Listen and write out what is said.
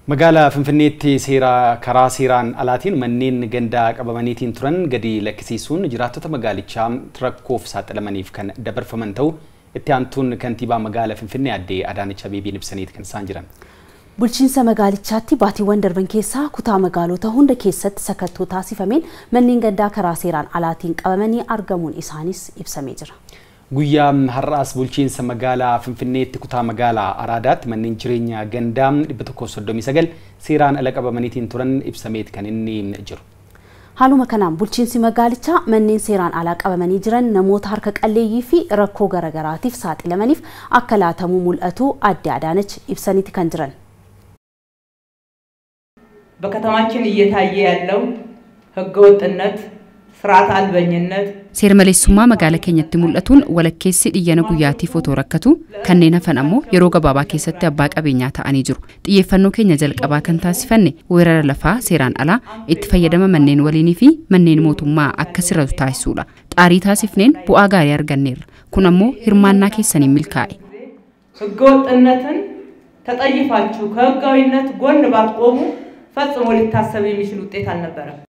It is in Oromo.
Magaalaa Finfinneetti karaa seeraan alaatiin manneen gandaa qabamaniitiin turan gadi lakkisiisuun jiraattoota magaalichaa rakkoof saaxilamaniif kan dabarfaman ta'u itti aantuun kantiibaa magaalaa Finfinnee addee Adaanech Abeebiin ibsaniit kan isaan jiran. Bulchiinsa magaalichaatti baatiiwwan darban keessaa kutaa magaalota hunda keessatti sakattoo taasifameen manneen gandaa karaa seeraan alaatiin qabamanii argamuun isaanis ibsamee jira. Guyyaa har'aas bulchiinsa magaalaa Finfinneetti kutaa magaalaa Araadaatti manneen jireenyaa gandaa 139 seeraan ala qabamaniitiin turan ibsameet kan inni jiru. Haaluma kanaan bulchiinsi magaalichaa manneen seeraan alaa qabamanii jiran namoota harka qalleeyyii fi rakkoo garagaraatiif saaxilamaniif akka laatamuu mul'atu addee Adaanech ibsaniiti kan jiran. በከተማችን እየታየ ያለው ህገወጥነት ስርዓት አልበኝነት seermaleessummaa magaalaa keenyatti mul'atuun walakkeessi dhiyyana guyyaatiif otoo rakkatu kanneen hafan ammoo yeroo gabaabaa keessatti abbaa qabeenyaa ta'anii jiru. Xiyyeeffannoo keenya jalqabaa kan taasifne weerara lafaa seeraan alaa itti fayyadama manneen waliinii fi manneen mootummaa akka sirratu taasisuudha. Xaarii taasifneen bu'aa gaarii arganneerra. Kun ammoo hirmaannaa keessaniin milkaa'e. ህገወጥነትን ተጠይፋችሁ ከህጋዊነት ጎን ባትቆሙ ፈጽሞ ሊታሰብ የሚችል ውጤት አልነበረም።